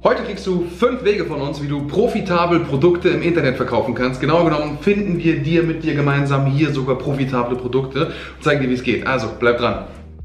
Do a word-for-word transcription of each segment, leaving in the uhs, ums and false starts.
Heute kriegst du fünf Wege von uns, wie du profitabel Produkte im Internet verkaufen kannst. Genau genommen finden wir dir mit dir gemeinsam hier sogar profitable Produkte und zeigen dir, wie es geht. Also bleib dran.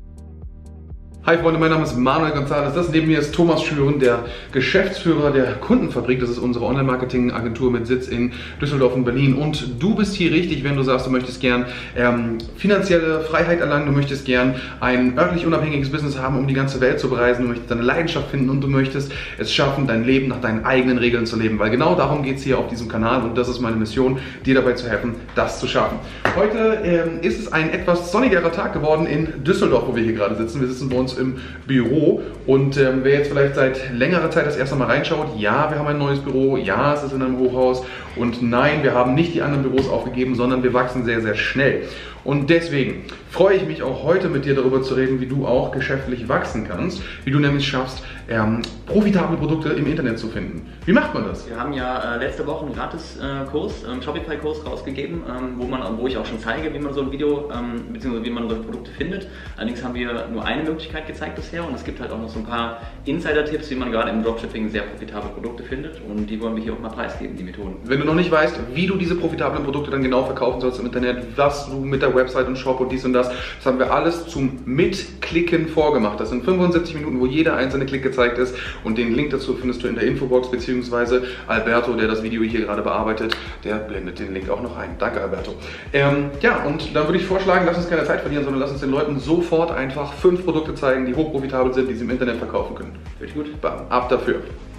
Hi Freunde, mein Name ist Manuel Gonzalez. Das neben mir ist Thomas Schüren, der Geschäftsführer der Kundenfabrik. Das ist unsere Online-Marketing-Agentur mit Sitz in Düsseldorf und Berlin. Und du bist hier richtig, wenn du sagst, du möchtest gern ähm, finanzielle Freiheit erlangen, du möchtest gern ein örtlich unabhängiges Business haben, um die ganze Welt zu bereisen, du möchtest deine Leidenschaft finden und du möchtest es schaffen, dein Leben nach deinen eigenen Regeln zu leben. Weil genau darum geht es hier auf diesem Kanal und das ist meine Mission, dir dabei zu helfen, das zu schaffen. Heute ähm, ist es ein etwas sonnigerer Tag geworden in Düsseldorf, wo wir hier gerade sitzen. Wir sitzen bei uns im Büro und ähm, wer jetzt vielleicht seit längerer Zeit das erste Mal reinschaut, ja, wir haben ein neues Büro, ja, es ist in einem Hochhaus und nein, wir haben nicht die anderen Büros aufgegeben, sondern wir wachsen sehr, sehr schnell. Und deswegen freue ich mich auch heute mit dir darüber zu reden, wie du auch geschäftlich wachsen kannst, wie du nämlich schaffst, ähm, profitable Produkte im Internet zu finden. Wie macht man das? Wir haben ja äh, letzte Woche einen Gratis-Kurs, äh, einen Shopify-Kurs rausgegeben, ähm, wo, man, wo ich auch schon zeige, wie man so ein Video ähm, bzw. wie man solche Produkte findet. Allerdings haben wir nur eine Möglichkeit gezeigt bisher und es gibt halt auch noch so ein paar Insider-Tipps, wie man gerade im Dropshipping sehr profitable Produkte findet und die wollen wir hier auch mal preisgeben, die Methoden. Wenn du noch nicht weißt, wie du diese profitablen Produkte dann genau verkaufen sollst im Internet, was du mit der Website und Shop und dies und das, das haben wir alles zum Mitklicken vorgemacht. Das sind fünfundsiebzig Minuten, wo jeder einzelne Klick gezeigt ist und den Link dazu findest du in der Infobox, beziehungsweise Alberto, der das Video hier gerade bearbeitet, der blendet den Link auch noch ein. Danke Alberto. Ähm, ja, und dann würde ich vorschlagen, lass uns keine Zeit verlieren, sondern lass uns den Leuten sofort einfach fünf Produkte zeigen, die hochprofitabel sind, die sie im Internet verkaufen können. Richtig gut. Bam, ab dafür.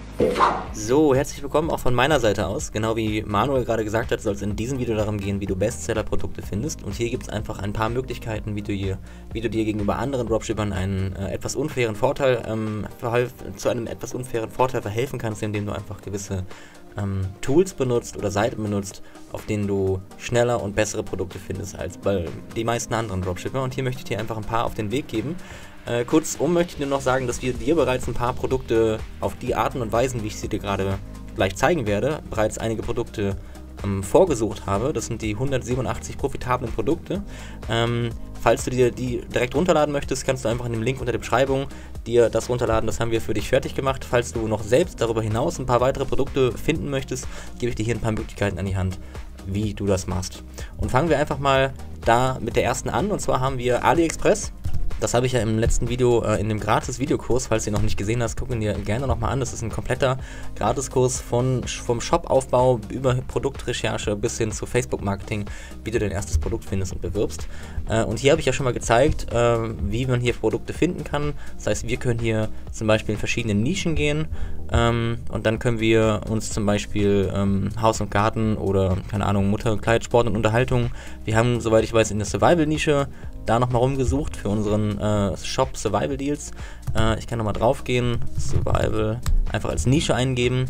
So, herzlich willkommen auch von meiner Seite aus. Genau wie Manuel gerade gesagt hat, soll es in diesem Video darum gehen, wie du Bestseller-Produkte findest. Und hier gibt es einfach ein paar Möglichkeiten, wie du, hier, wie du dir gegenüber anderen Dropshippern einen äh, etwas unfairen Vorteil, ähm, zu einem etwas unfairen Vorteil verhelfen kannst, indem du einfach gewisse ähm, Tools benutzt oder Seiten benutzt, auf denen du schneller und bessere Produkte findest als bei die meisten anderen Dropshipper. Und hier möchte ich dir einfach ein paar auf den Weg geben. Äh, kurzum möchte ich dir noch sagen, dass wir dir bereits ein paar Produkte auf die Arten und Weisen, wie ich sie dir gerade gleich zeigen werde, bereits einige Produkte ähm, vorgesucht habe. Das sind die hundertsiebenundachtzig profitablen Produkte. Ähm, falls du dir die direkt runterladen möchtest, kannst du einfach in dem Link unter der Beschreibung dir das runterladen. Das haben wir für dich fertig gemacht. Falls du noch selbst darüber hinaus ein paar weitere Produkte finden möchtest, gebe ich dir hier ein paar Möglichkeiten an die Hand, wie du das machst. Und fangen wir einfach mal da mit der ersten an. Und zwar haben wir AliExpress. Das habe ich ja im letzten Video äh, in dem Gratis-Videokurs, falls du ihn noch nicht gesehen hast, guck ihn dir gerne nochmal an. Das ist ein kompletter Gratiskurs von, vom Shop-Aufbau über Produktrecherche bis hin zu Facebook-Marketing, wie du dein erstes Produkt findest und bewirbst. Äh, und hier habe ich ja schon mal gezeigt, äh, wie man hier Produkte finden kann. Das heißt, wir können hier zum Beispiel in verschiedene Nischen gehen ähm, und dann können wir uns zum Beispiel ähm, Haus und Garten oder, keine Ahnung, Mutter, Kleid, Sport und Unterhaltung. Wir haben, soweit ich weiß, in der Survival-Nische da nochmal rumgesucht für unseren äh, Shop Survival Deals. Äh, ich kann nochmal drauf gehen, Survival, einfach als Nische eingeben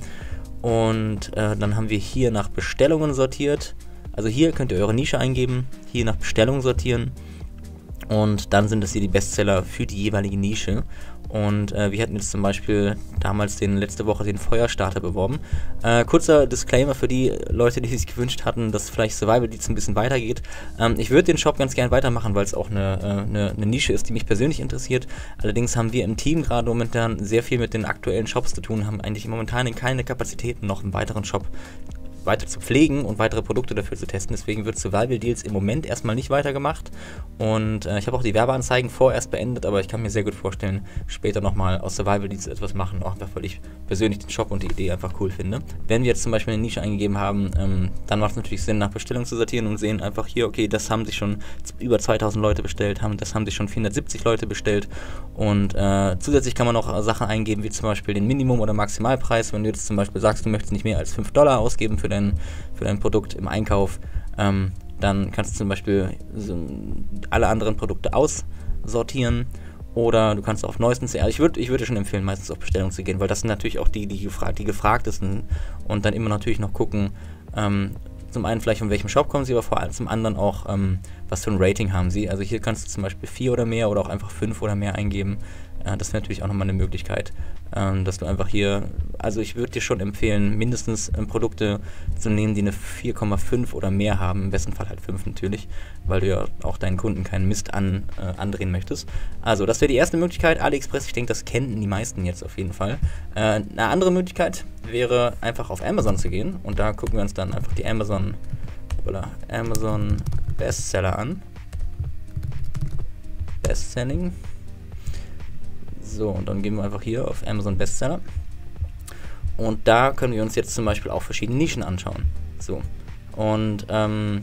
und äh, dann haben wir hier nach Bestellungen sortiert. Also hier könnt ihr eure Nische eingeben, hier nach Bestellungen sortieren und dann sind das hier die Bestseller für die jeweilige Nische. Und äh, wir hatten jetzt zum Beispiel damals den, letzte Woche den Feuerstarter beworben. Äh, kurzer Disclaimer für die Leute, die sich gewünscht hatten, dass vielleicht Survival Deals ein bisschen weitergeht. Ähm, ich würde den Shop ganz gerne weitermachen, weil es auch eine, äh, eine, eine Nische ist, die mich persönlich interessiert. Allerdings haben wir im Team gerade momentan sehr viel mit den aktuellen Shops zu tun, haben eigentlich momentan keine Kapazitäten, noch einen weiteren Shop weiter zu pflegen und weitere Produkte dafür zu testen. Deswegen wird Survival Deals im Moment erstmal nicht weitergemacht. Und äh, ich habe auch die Werbeanzeigen vorerst beendet, aber ich kann mir sehr gut vorstellen, später nochmal aus Survival Deals etwas machen, auch einfach, weil ich persönlich den Shop und die Idee einfach cool finde. Wenn wir jetzt zum Beispiel eine Nische eingegeben haben, ähm, dann macht es natürlich Sinn, nach Bestellung zu sortieren und sehen einfach hier, okay, das haben sich schon über zweitausend Leute bestellt, haben, das haben sich schon vierhundertsiebzig Leute bestellt. Und äh, zusätzlich kann man noch Sachen eingeben, wie zum Beispiel den Minimum- oder Maximalpreis. Wenn du jetzt zum Beispiel sagst, du möchtest nicht mehr als fünf Dollar ausgeben für dein, für dein Produkt im Einkauf, ähm, dann kannst du zum Beispiel so alle anderen Produkte aussortieren oder du kannst auf neuestens, also ich würde ich würde schon empfehlen, meistens auf Bestellung zu gehen, weil das sind natürlich auch die, die, gefra die gefragtesten und dann immer natürlich noch gucken, ähm, zum einen vielleicht von welchem Shop kommen sie, aber vor allem zum anderen auch, ähm, was für ein Rating haben sie. Also hier kannst du zum Beispiel vier oder mehr oder auch einfach fünf oder mehr eingeben. Äh, das wäre natürlich auch nochmal eine Möglichkeit, ähm, dass du einfach hier, also ich würde dir schon empfehlen, mindestens ähm, Produkte zu nehmen, die eine vier Komma fünf oder mehr haben, im besten Fall halt fünf natürlich, weil du ja auch deinen Kunden keinen Mist an, äh, andrehen möchtest. Also das wäre die erste Möglichkeit, AliExpress, ich denke, das kennen die meisten jetzt auf jeden Fall. Äh, eine andere Möglichkeit wäre einfach auf Amazon zu gehen und da gucken wir uns dann einfach die Amazon, oder Amazon Bestseller an. Bestselling. So, und dann gehen wir einfach hier auf Amazon Bestseller. Und da können wir uns jetzt zum Beispiel auch verschiedene Nischen anschauen. So. Und ähm,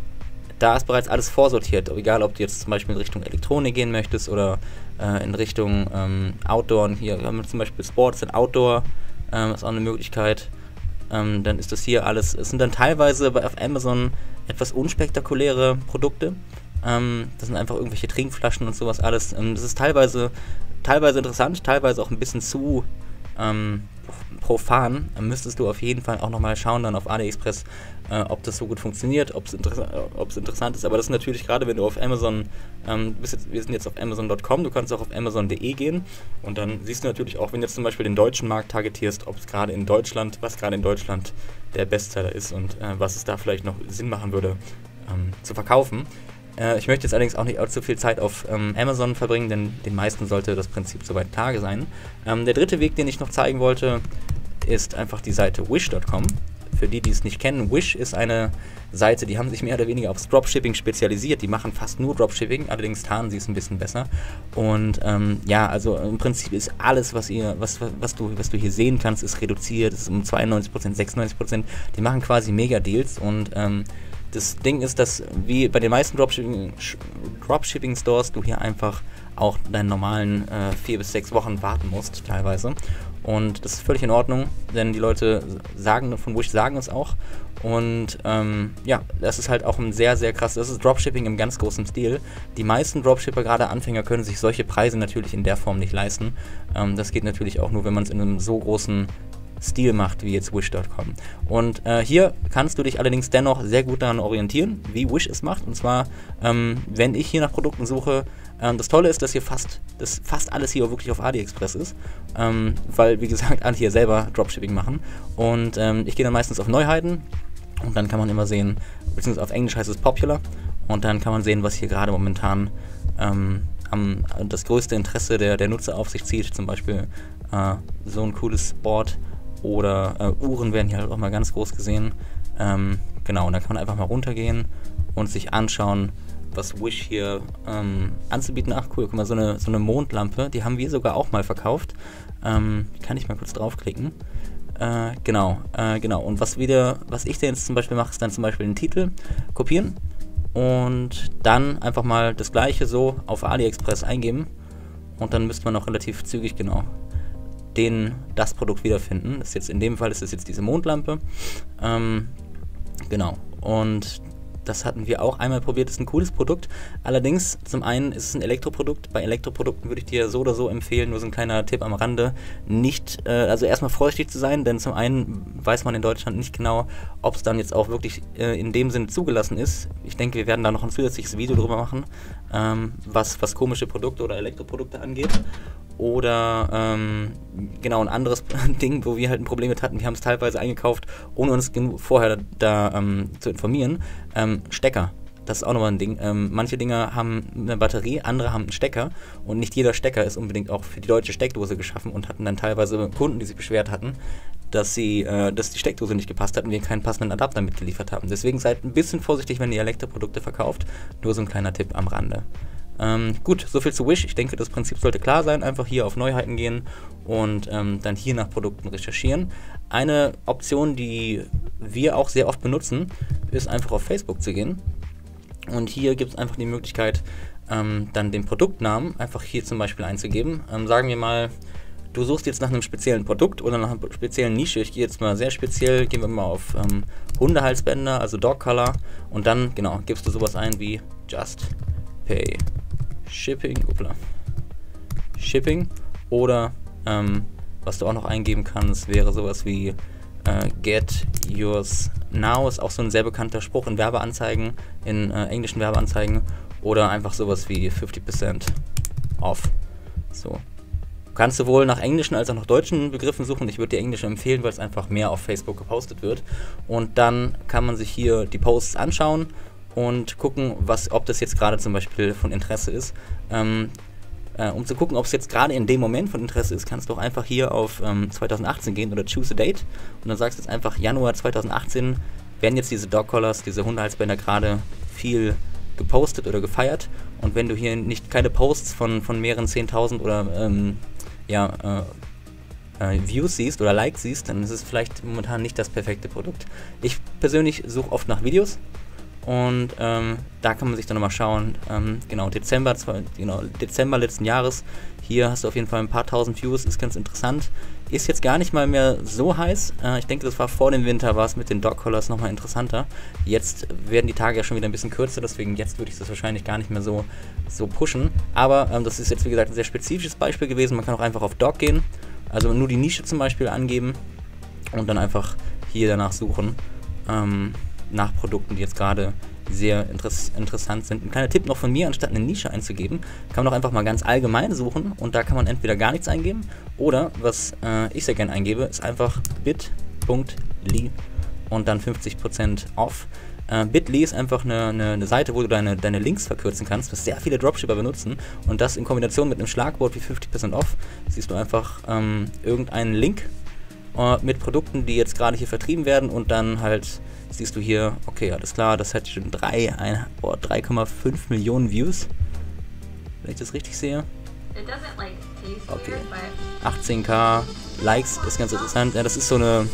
da ist bereits alles vorsortiert. Egal, ob du jetzt zum Beispiel in Richtung Elektronik gehen möchtest oder äh, in Richtung ähm, Outdoor. Und hier haben wir zum Beispiel Sports und Outdoor. Ähm, ist auch eine Möglichkeit. Ähm, dann ist das hier alles. Es sind dann teilweise auf Amazon etwas unspektakuläre Produkte. Ähm, das sind einfach irgendwelche Trinkflaschen und sowas alles. Ähm, das ist teilweise, teilweise interessant, teilweise auch ein bisschen zu ähm, profan. Da müsstest du auf jeden Fall auch nochmal schauen dann auf AliExpress, äh, ob das so gut funktioniert, ob es interessa interessant ist. Aber das ist natürlich gerade, wenn du auf Amazon, ähm, bist jetzt, wir sind jetzt auf Amazon Punkt com, du kannst auch auf Amazon Punkt de gehen und dann siehst du natürlich auch, wenn du jetzt zum Beispiel den deutschen Markt targetierst, ob es gerade in Deutschland, was gerade in Deutschland der Bestseller ist und äh, was es da vielleicht noch Sinn machen würde ähm, zu verkaufen. Äh, ich möchte jetzt allerdings auch nicht allzu viel Zeit auf ähm, Amazon verbringen, denn den meisten sollte das Prinzip soweit klar sein. Ähm, der dritte Weg, den ich noch zeigen wollte, ist einfach die Seite Wish Punkt com. Für die, die es nicht kennen, Wish ist eine Seite, die haben sich mehr oder weniger aufs Dropshipping spezialisiert. Die machen fast nur Dropshipping, allerdings tarnen sie es ein bisschen besser. Und ähm, ja, also im Prinzip ist alles, was ihr, was, was du, was du hier sehen kannst, ist reduziert. Es ist um zweiundneunzig Prozent, sechsundneunzig Prozent. Die machen quasi Mega-Deals und ähm, das Ding ist, dass wie bei den meisten Dropshipping, Dropshipping Stores du hier einfach auch deinen normalen äh, vier bis sechs Wochen warten musst, teilweise. Und das ist völlig in Ordnung, denn die Leute sagen, von Wish sagen es auch. Und ähm, ja, das ist halt auch ein sehr, sehr krass, das ist Dropshipping im ganz großen Stil. Die meisten Dropshipper, gerade Anfänger, können sich solche Preise natürlich in der Form nicht leisten. Ähm, das geht natürlich auch nur, wenn man es in einem so großen Stil macht, wie jetzt Wish Punkt com. Und äh, hier kannst du dich allerdings dennoch sehr gut daran orientieren, wie Wish es macht. Und zwar, ähm, wenn ich hier nach Produkten suche, ähm, das Tolle ist, dass hier fast, dass fast alles hier wirklich auf AliExpress ist, ähm, weil, wie gesagt, alle hier selber Dropshipping machen. Und ähm, ich gehe dann meistens auf Neuheiten und dann kann man immer sehen, beziehungsweise auf Englisch heißt es Popular, und dann kann man sehen, was hier gerade momentan ähm, am, das größte Interesse der, der Nutzer auf sich zieht. Zum Beispiel äh, so ein cooles Board. Oder äh, Uhren werden hier halt auch mal ganz groß gesehen. Ähm, genau, und da kann man einfach mal runtergehen und sich anschauen, was Wish hier ähm, anzubieten. Ach cool, guck mal, so eine, so eine Mondlampe, die haben wir sogar auch mal verkauft. Ähm, kann ich mal kurz draufklicken. Äh, genau, äh, genau. Und was wieder, was ich denn jetzt zum Beispiel mache, ist dann zum Beispiel den Titel kopieren und dann einfach mal das gleiche so auf AliExpress eingeben und dann müsste man auch relativ zügig, genau, den, das Produkt wiederfinden. Das ist jetzt in dem Fall ist es jetzt diese Mondlampe. Ähm, genau. Und das hatten wir auch einmal probiert. Das ist ein cooles Produkt. Allerdings, zum einen ist es ein Elektroprodukt. Bei Elektroprodukten würde ich dir so oder so empfehlen, nur so ein kleiner Tipp am Rande, nicht, äh, also erstmal vorsichtig zu sein, denn zum einen weiß man in Deutschland nicht genau, ob es dann jetzt auch wirklich äh, in dem Sinne zugelassen ist. Ich denke, wir werden da noch ein zusätzliches Video drüber machen, ähm, was, was komische Produkte oder Elektroprodukte angeht. Oder ähm, genau ein anderes Ding, wo wir halt ein Problem mit hatten, wir haben es teilweise eingekauft, ohne uns vorher da ähm, zu informieren. Ähm, Stecker, das ist auch nochmal ein Ding. Ähm, manche Dinger haben eine Batterie, andere haben einen Stecker und nicht jeder Stecker ist unbedingt auch für die deutsche Steckdose geschaffen und hatten dann teilweise Kunden, die sich beschwert hatten, dass sie, äh, dass die Steckdose nicht gepasst hat und wir keinen passenden Adapter mitgeliefert haben. Deswegen seid ein bisschen vorsichtig, wenn ihr Elektroprodukte verkauft. Nur so ein kleiner Tipp am Rande. Ähm, gut, soviel zu Wish. Ich denke, das Prinzip sollte klar sein. Einfach hier auf Neuheiten gehen und ähm, dann hier nach Produkten recherchieren. Eine Option, die wir auch sehr oft benutzen, ist einfach auf Facebook zu gehen. Und hier gibt es einfach die Möglichkeit, ähm, dann den Produktnamen einfach hier zum Beispiel einzugeben. Ähm, sagen wir mal, du suchst jetzt nach einem speziellen Produkt oder nach einer speziellen Nische. Ich gehe jetzt mal sehr speziell, gehen wir mal auf ähm, Hundehalsbänder, also Dog Collar. Und dann, genau, gibst du sowas ein wie Just Pay Shipping, upla, Shipping oder ähm, was du auch noch eingeben kannst, wäre sowas wie äh, Get Yours Now, ist auch so ein sehr bekannter Spruch in Werbeanzeigen, in äh, englischen Werbeanzeigen, oder einfach sowas wie fifty percent off. So, kannst sowohl nach englischen als auch nach deutschen Begriffen suchen. Ich würde die englische empfehlen, weil es einfach mehr auf Facebook gepostet wird. Und dann kann man sich hier die Posts anschauen und gucken, was, ob das jetzt gerade zum Beispiel von Interesse ist. Ähm, äh, um zu gucken, ob es jetzt gerade in dem Moment von Interesse ist, kannst du auch einfach hier auf ähm, zweitausendachtzehn gehen oder Choose a Date. Und dann sagst du jetzt einfach Januar zweitausendachtzehn, werden jetzt diese Dog Collars, diese Hundehalsbänder gerade viel gepostet oder gefeiert. Und wenn du hier nicht keine Posts von, von mehreren zehntausend oder ähm, ja, äh, äh, Views siehst oder Likes siehst, dann ist es vielleicht momentan nicht das perfekte Produkt. Ich persönlich suche oft nach Videos und ähm, da kann man sich dann nochmal schauen. Ähm, genau, Dezember, zwei, genau, Dezember letzten Jahres, hier hast du auf jeden Fall ein paar tausend Views, ist ganz interessant. Ist jetzt gar nicht mal mehr so heiß. Äh, ich denke, das war vor dem Winter, war es mit den Dog Collars nochmal interessanter. Jetzt werden die Tage ja schon wieder ein bisschen kürzer, deswegen jetzt würde ich das wahrscheinlich gar nicht mehr so, so pushen. Aber ähm, das ist jetzt, wie gesagt, ein sehr spezifisches Beispiel gewesen. Man kann auch einfach auf Dog gehen, also nur die Nische zum Beispiel angeben und dann einfach hier danach suchen, ähm, nach Produkten, die jetzt gerade sehr interess interessant sind. Ein kleiner Tipp noch von mir, anstatt eine Nische einzugeben, kann man doch einfach mal ganz allgemein suchen und da kann man entweder gar nichts eingeben oder, was äh, ich sehr gerne eingebe, ist einfach bit punkt l y und dann fünfzig Prozent off. Äh, bit punkt l y ist einfach eine, eine, eine Seite, wo du deine, deine Links verkürzen kannst, was sehr viele Dropshipper benutzen, und das in Kombination mit einem Schlagwort wie fünfzig Prozent off, siehst du einfach ähm, irgendeinen Link äh, mit Produkten, die jetzt gerade hier vertrieben werden, und dann halt siehst du hier, okay, alles klar, das hat schon drei Komma fünf Millionen Views, wenn ich das richtig sehe. Okay, achtzehn K Likes, ist ganz interessant. Ja, das ist so eine,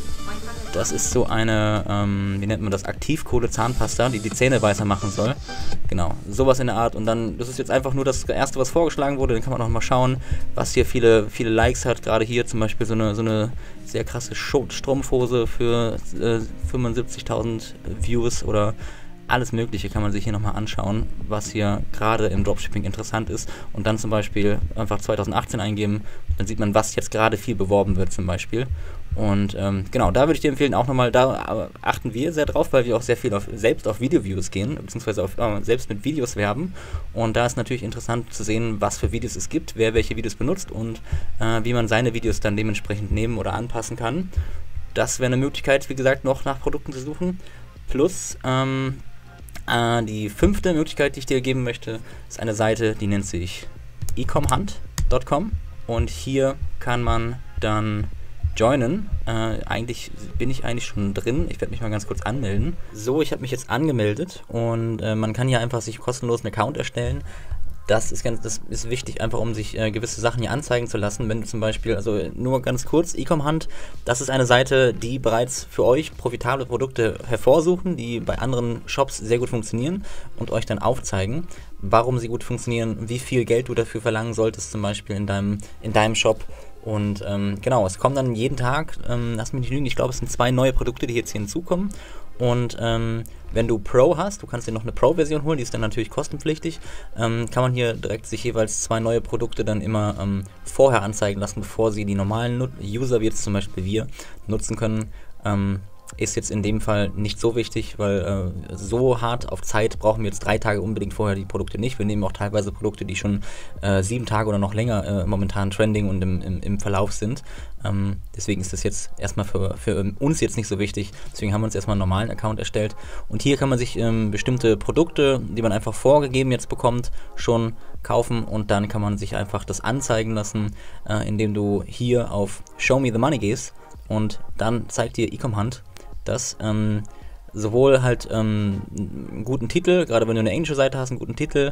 das ist so eine, ähm, wie nennt man das, Aktivkohle-Zahnpasta, die die Zähne weißer machen soll. Genau, sowas in der Art. Und dann, das ist jetzt einfach nur das erste, was vorgeschlagen wurde. Dann kann man auch mal schauen, was hier viele, viele Likes hat. Gerade hier zum Beispiel so eine, so eine sehr krasse Strumpfhose für äh, fünfundsiebzigtausend Views oder alles Mögliche kann man sich hier nochmal anschauen, was hier gerade im Dropshipping interessant ist, und dann zum Beispiel einfach zweitausendachtzehn eingeben, dann sieht man, was jetzt gerade viel beworben wird zum Beispiel. Und ähm, genau, da würde ich dir empfehlen, auch nochmal, da achten wir sehr drauf, weil wir auch sehr viel auf, selbst auf Video-Views gehen, beziehungsweise auf, äh, selbst mit Videos werben, und da ist natürlich interessant zu sehen, was für Videos es gibt, wer welche Videos benutzt und äh, wie man seine Videos dann dementsprechend nehmen oder anpassen kann. Das wäre eine Möglichkeit, wie gesagt, noch nach Produkten zu suchen. Plus, ähm, Äh, die fünfte Möglichkeit, die ich dir geben möchte, ist eine Seite, die nennt sich ecomhunt punkt com, und hier kann man dann joinen. Äh, eigentlich bin ich eigentlich schon drin. Ich werde mich mal ganz kurz anmelden. So, ich habe mich jetzt angemeldet und äh, man kann hier einfach sich kostenlos einen Account erstellen. Das ist ganz, das ist wichtig, einfach um sich äh, gewisse Sachen hier anzeigen zu lassen. Wenn du zum Beispiel, also nur ganz kurz, Ecomhunt, das ist eine Seite, die bereits für euch profitable Produkte hervorsuchen, die bei anderen Shops sehr gut funktionieren und euch dann aufzeigen, warum sie gut funktionieren, wie viel Geld du dafür verlangen solltest, zum Beispiel in deinem, in deinem Shop. Und ähm, genau, es kommen dann jeden Tag, ähm, lass mich nicht lügen, ich glaube, es sind zwei neue Produkte, die jetzt hier hinzukommen. Und ähm, wenn du Pro hast, du kannst dir noch eine Pro-Version holen, die ist dann natürlich kostenpflichtig, ähm, kann man hier direkt sich jeweils zwei neue Produkte dann immer ähm, vorher anzeigen lassen, bevor sie die normalen Nut- User, wie jetzt zum Beispiel wir, nutzen können. Ähm, ist jetzt in dem Fall nicht so wichtig, weil äh, so hart auf Zeit brauchen wir jetzt drei Tage unbedingt vorher die Produkte nicht. Wir nehmen auch teilweise Produkte, die schon äh, sieben Tage oder noch länger äh, momentan trending und im, im, im Verlauf sind. Ähm, deswegen ist das jetzt erstmal für, für uns jetzt nicht so wichtig. Deswegen haben wir uns erstmal einen normalen Account erstellt. Und hier kann man sich ähm, bestimmte Produkte, die man einfach vorgegeben jetzt bekommt, schon kaufen, und dann kann man sich einfach das anzeigen lassen, äh, indem du hier auf Show Me the Money gehst, und dann zeigt dir Ecomhunt das ähm, sowohl halt ähm, einen guten Titel, gerade wenn du eine englische Seite hast, einen guten Titel,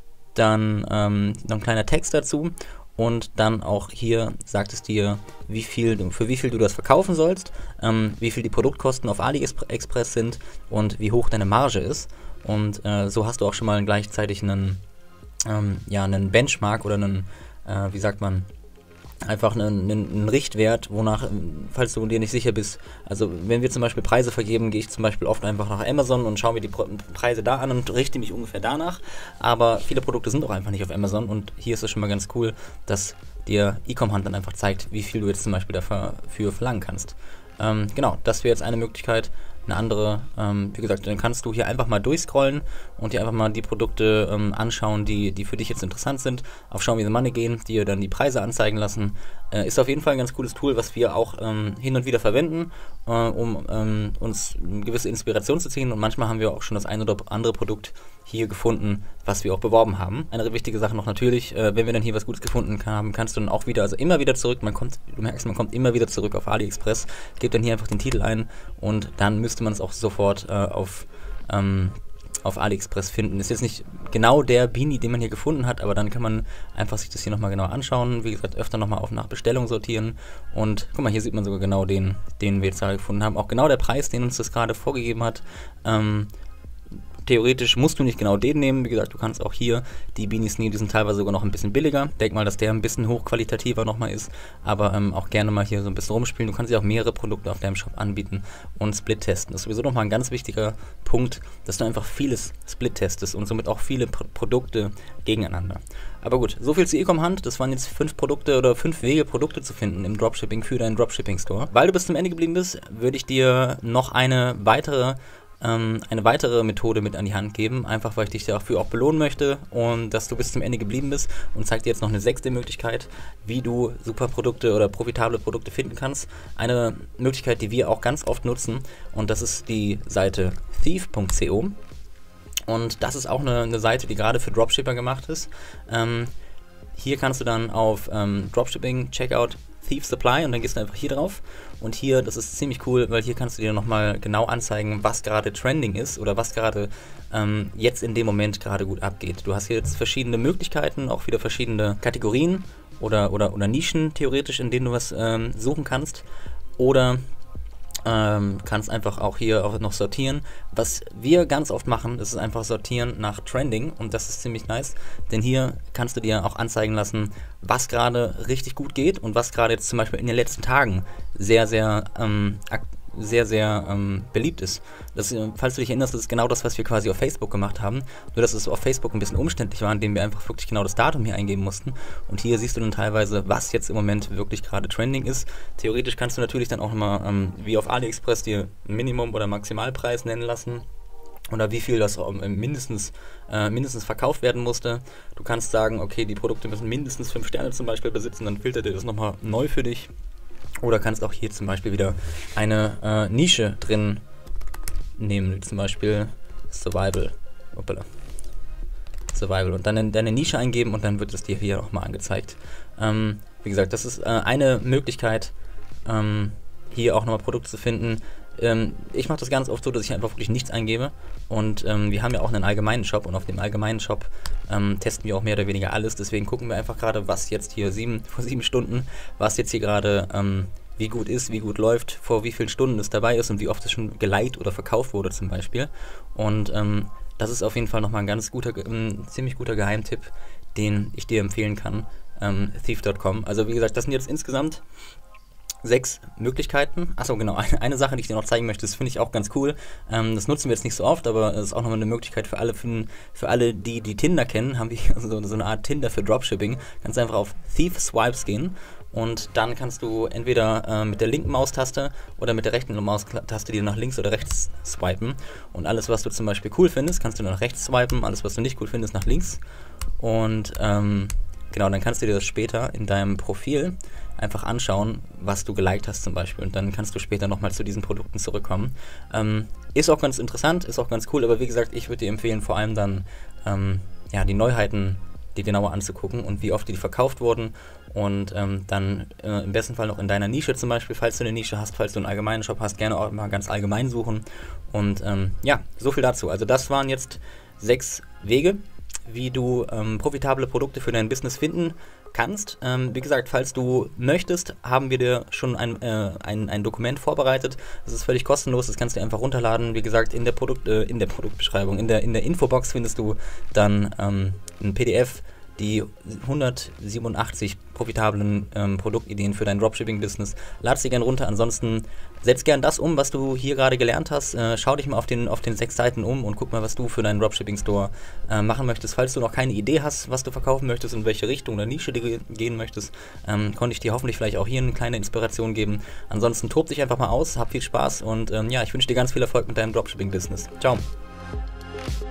dann ähm, noch ein kleiner Text dazu, und dann auch hier sagt es dir, wie viel du, für wie viel du das verkaufen sollst, ähm, wie viel die Produktkosten auf AliExpress sind und wie hoch deine Marge ist, und äh, so hast du auch schon mal gleichzeitig einen, ähm, ja, einen Benchmark oder einen, äh, wie sagt man, einfach einen, einen Richtwert, wonach, falls du dir nicht sicher bist, also wenn wir zum Beispiel Preise vergeben, gehe ich zum Beispiel oft einfach nach Amazon und schaue mir die Preise da an und richte mich ungefähr danach, aber viele Produkte sind auch einfach nicht auf Amazon, und hier ist es schon mal ganz cool, dass dir Ecomhunt dann einfach zeigt, wie viel du jetzt zum Beispiel dafür für verlangen kannst. Ähm, genau, das wäre jetzt eine Möglichkeit. eine andere, ähm, wie gesagt, dann kannst du hier einfach mal durchscrollen und dir einfach mal die Produkte ähm, anschauen, die, die für dich jetzt interessant sind, auf Show Me the Money gehen, dir dann die Preise anzeigen lassen. Äh, ist auf jeden Fall ein ganz cooles Tool, was wir auch ähm, hin und wieder verwenden, äh, um ähm, uns eine gewisse Inspiration zu ziehen, und manchmal haben wir auch schon das ein oder andere Produkt hier gefunden, was wir auch beworben haben. Eine wichtige Sache noch natürlich, äh, wenn wir dann hier was Gutes gefunden haben, kannst du dann auch wieder, also immer wieder zurück, man kommt, du merkst, man kommt immer wieder zurück auf AliExpress, gebt dann hier einfach den Titel ein und dann müsste man es auch sofort äh, auf, ähm, auf AliExpress finden. Ist jetzt nicht genau der Beanie, den man hier gefunden hat, aber dann kann man einfach sich das hier nochmal genau anschauen, wie gesagt, öfter nochmal auf nach Bestellung sortieren, und guck mal, hier sieht man sogar genau den, den wir jetzt gerade gefunden haben, auch genau der Preis, den uns das gerade vorgegeben hat. ähm, Theoretisch musst du nicht genau den nehmen, wie gesagt, du kannst auch hier die Beanies nehmen, die sind teilweise sogar noch ein bisschen billiger. Denk mal, dass der ein bisschen hochqualitativer nochmal ist, aber ähm, auch gerne mal hier so ein bisschen rumspielen. Du kannst dir auch mehrere Produkte auf deinem Shop anbieten und Split testen. Das ist sowieso nochmal ein ganz wichtiger Punkt, dass du einfach vieles Split testest und somit auch viele Pro Produkte gegeneinander. Aber gut, so viel zu Ecom-Hand. Das waren jetzt fünf Produkte oder fünf Wege, Produkte zu finden im Dropshipping für deinen Dropshipping-Store. Weil du bis zum Ende geblieben bist, würde ich dir noch eine weitere eine weitere Methode mit an die Hand geben, einfach weil ich dich dafür auch belohnen möchte und dass du bis zum Ende geblieben bist, und zeige dir jetzt noch eine sechste Möglichkeit, wie du super Produkte oder profitable Produkte finden kannst. Eine Möglichkeit, die wir auch ganz oft nutzen, und das ist die Seite thief punkt co, und das ist auch eine, eine Seite, die gerade für Dropshipper gemacht ist. Ähm, hier kannst du dann auf ähm, Dropshipping Checkout Thief Supply und dann gehst du einfach hier drauf, und hier, das ist ziemlich cool, weil hier kannst du dir nochmal genau anzeigen, was gerade trending ist oder was gerade ähm, jetzt in dem Moment gerade gut abgeht. Du hast hier jetzt verschiedene Möglichkeiten, auch wieder verschiedene Kategorien oder, oder, oder Nischen theoretisch, in denen du was ähm, suchen kannst, oder Ähm, kannst einfach auch hier auch noch sortieren. Was wir ganz oft machen, das ist einfach sortieren nach Trending, und das ist ziemlich nice, denn hier kannst du dir auch anzeigen lassen, was gerade richtig gut geht und was gerade jetzt zum Beispiel in den letzten Tagen sehr, sehr ähm, sehr, sehr ähm, beliebt ist. Das, falls du dich erinnerst, das ist genau das, was wir quasi auf Facebook gemacht haben, nur dass es auf Facebook ein bisschen umständlich war, indem wir einfach wirklich genau das Datum hier eingeben mussten, und hier siehst du dann teilweise, was jetzt im Moment wirklich gerade trending ist. Theoretisch kannst du natürlich dann auch nochmal, ähm, wie auf AliExpress, dir Minimum- oder Maximalpreis nennen lassen, oder wie viel das mindestens, äh, mindestens verkauft werden musste. Du kannst sagen, okay, die Produkte müssen mindestens fünf Sterne zum Beispiel besitzen, dann filtert er das nochmal neu für dich. Oder kannst auch hier zum Beispiel wieder eine äh, Nische drin nehmen, zum Beispiel Survival. Hoppala. Survival. Und dann deine Nische eingeben, und dann wird es dir hier auch mal angezeigt. Ähm, wie gesagt, das ist äh, eine Möglichkeit, ähm, hier auch nochmal Produkte zu finden. Ähm, ich mache das ganz oft so, dass ich einfach wirklich nichts eingebe, und ähm, wir haben ja auch einen allgemeinen Shop, und auf dem allgemeinen Shop ähm, testen wir auch mehr oder weniger alles. Deswegen gucken wir einfach gerade, was jetzt hier sieben, vor sieben Stunden, was jetzt hier gerade ähm, wie gut ist, wie gut läuft, vor wie vielen Stunden es dabei ist und wie oft es schon geliked oder verkauft wurde zum Beispiel. Und ähm, das ist auf jeden Fall nochmal ein ganz guter, ein ziemlich guter Geheimtipp, den ich dir empfehlen kann, ähm, thief punkt com. Also wie gesagt, das sind jetzt insgesamt sechs Möglichkeiten. Achso, genau, eine, eine Sache, die ich dir noch zeigen möchte, das finde ich auch ganz cool. Ähm, das nutzen wir jetzt nicht so oft, aber es ist auch nochmal eine Möglichkeit für alle, für, für alle, die die Tinder kennen, haben wir so, so eine Art Tinder für Dropshipping. Kannst einfach auf Thief Swipes gehen, und dann kannst du entweder äh, mit der linken Maustaste oder mit der rechten Maustaste dir nach links oder rechts swipen, und alles, was du zum Beispiel cool findest, kannst du nach rechts swipen, alles, was du nicht cool findest, nach links, und ähm, genau, dann kannst du dir das später in deinem Profil einfach anschauen, was du geliked hast zum Beispiel, und dann kannst du später nochmal zu diesen Produkten zurückkommen. Ähm, ist auch ganz interessant, ist auch ganz cool, aber wie gesagt, ich würde dir empfehlen, vor allem dann ähm, ja, die Neuheiten dir genauer anzugucken und wie oft die verkauft wurden, und ähm, dann äh, im besten Fall noch in deiner Nische zum Beispiel, falls du eine Nische hast, falls du einen allgemeinen Shop hast, gerne auch mal ganz allgemein suchen, und ähm, ja, so viel dazu. Also das waren jetzt sechs Wege, wie du ähm, profitable Produkte für dein Business finden kannst. Ähm, wie gesagt, falls du möchtest, haben wir dir schon ein, äh, ein, ein Dokument vorbereitet. Das ist völlig kostenlos, das kannst du einfach runterladen. Wie gesagt, in der, Produkt, äh, in der Produktbeschreibung, in der, in der Infobox findest du dann ähm, ein P D F, die hundertsiebenundachtzig profitablen ähm, Produktideen für dein Dropshipping-Business. Lad sie gerne runter, ansonsten setz gern das um, was du hier gerade gelernt hast. Äh, schau dich mal auf den, auf den sechs Seiten um und guck mal, was du für deinen Dropshipping-Store äh, machen möchtest. Falls du noch keine Idee hast, was du verkaufen möchtest, in welche Richtung oder Nische du gehen möchtest, ähm, konnte ich dir hoffentlich vielleicht auch hier eine kleine Inspiration geben. Ansonsten tob dich einfach mal aus, hab viel Spaß und ähm, ja, ich wünsche dir ganz viel Erfolg mit deinem Dropshipping-Business. Ciao!